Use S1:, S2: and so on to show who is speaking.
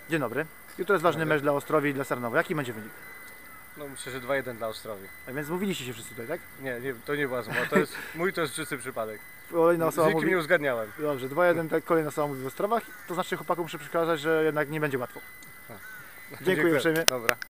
S1: Dzień dobry. Jutro jest ważny mecz dla Ostrowi i dla Sarnowa. Jaki będzie wynik?
S2: No myślę, że 2-1 dla Ostrowi.
S1: A więc mówiliście się wszyscy tutaj, tak?
S2: Nie, to nie była zmowa, to jest czysty przypadek.
S1: Kolejna
S2: Z
S1: osoba
S2: nikim
S1: mówi...
S2: nie uzgadniałem.
S1: Dobrze, 2-1, tak, kolejna osoba mówi w Ostrowach. To znaczy chłopakom muszę przekazać, że jednak nie będzie łatwo. Dziękuję uprzejmie.
S2: Dobra.